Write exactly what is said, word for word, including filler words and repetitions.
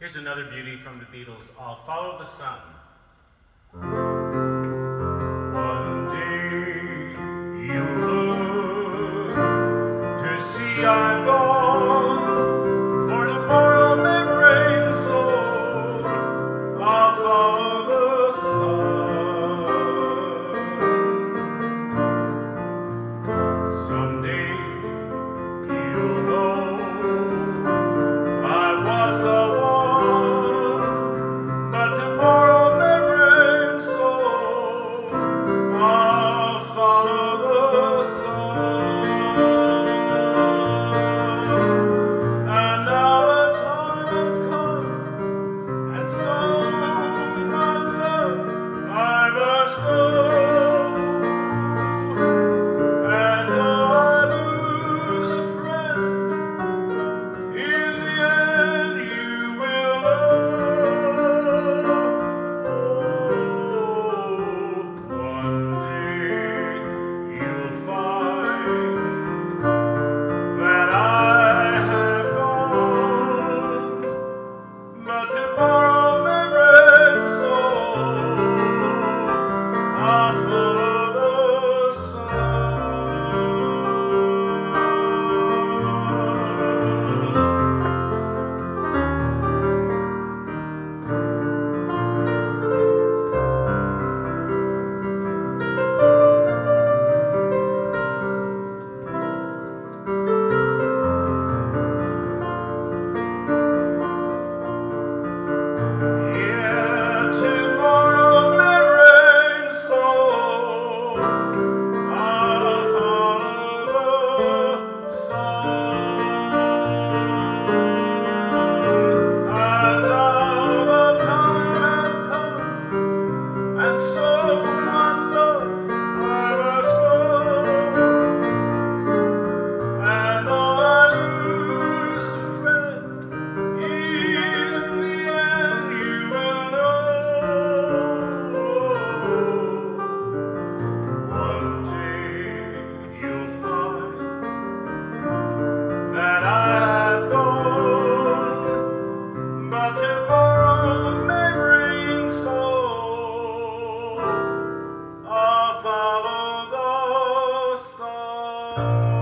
Here's another beauty from the Beatles, I'll Follow the Sun. One day you look to see I'm gone, for tomorrow may bring, so I'll follow the sun. Someday you'll know I was the one, but tomorrow may bring, so I'll follow the sun. And now the time has come, and so my love I must go. And though I lose a friend, in the end you will know. Oh, one day you'll find that I have gone, but tomorrow may bring, so I'll follow the sun. Yeah, tomorrow may rain, so I'll follow the sun. And now the time has come, and so my love I must go. And though I lose a friend, in the end you will know. One day you'll find that I have gone, but tomorrow may bring, so I'll follow the sun.